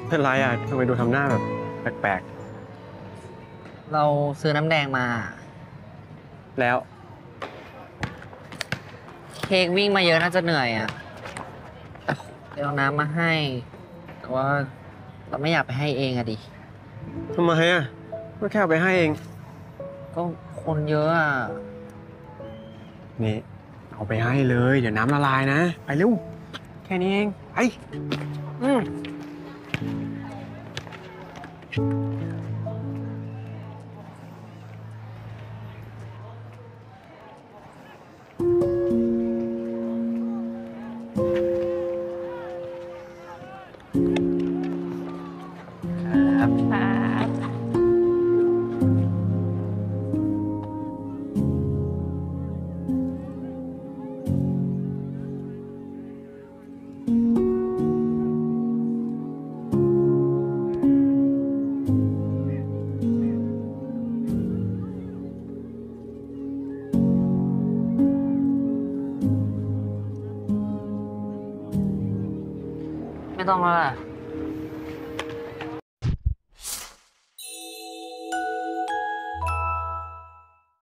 เป็นไรอ่ะทำไมดูทำหน้าแบบแปลกเราซื้อน้ำแดงมาๆแล้วเค้กวิ่งมาเยอะน่าจะเหนื่อยอ่ะเดี๋ยวเอาน้ำมาให้ แต่ว่าเราไม่อยากไปให้เองอะดิทำไมอ่ะก็แค่เอาไปให้เองก็คนเยอะอ่ะนี่เอาไปให้เลย เดี๋ยวน้ำละลายนะ ไปเร็ว แค่นี้เองไปอืมครับไม่ต้องแล้วล่ะ